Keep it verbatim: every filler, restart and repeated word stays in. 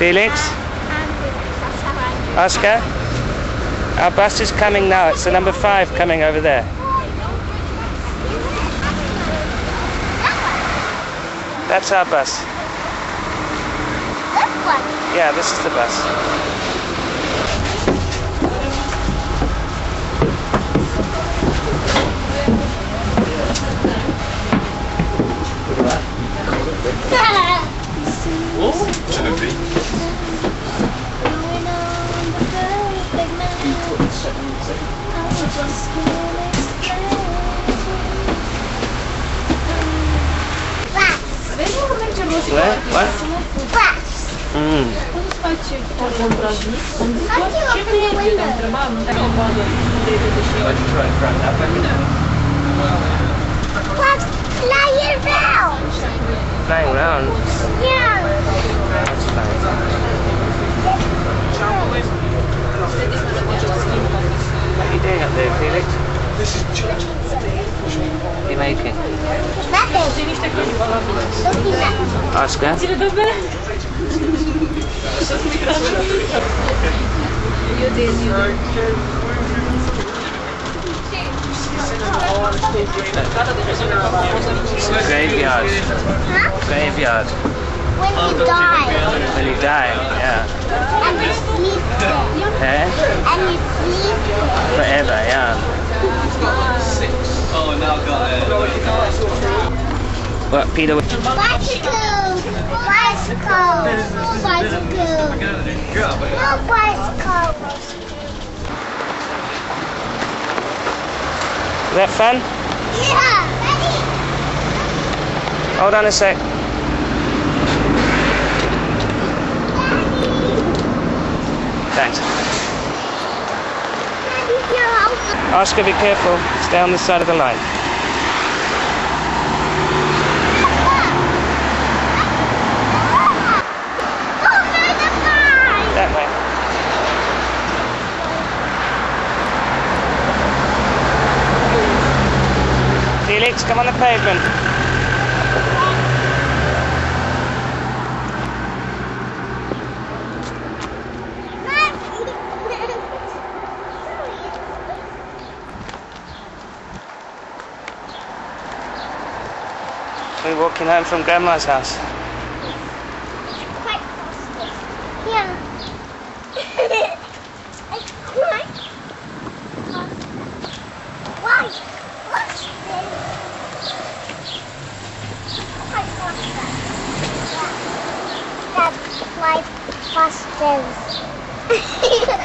Felix? Oscar? Our bus is coming now. It's the number five coming over there. That's our bus. This one? Yeah, this is the bus. What? What? Mm. What's flying around? Flying around? Yeah. That's fine. What are you doing up there, Felix? What are you making? Nothing. Looking at Oscar? Graveyard. Huh? Graveyard. When you die. When you die, yeah. And you sleep there. Eh? And you sleep there. Forever, yeah. Oh, now I've got it. What, Peter? Bicycles! Bicycles! Bicycles! No bicycles! Is that fun? Yeah! Ready? Hold on a sec. Thanks. Daddy's your house. Oscar, be careful. Stay on this side of the line. That way. Felix, come on the pavement. We're walking home from Grandma's house. Quite faster. Yeah. It's quite faster. Why? What's this? Quite faster. Yeah. That's quite faster.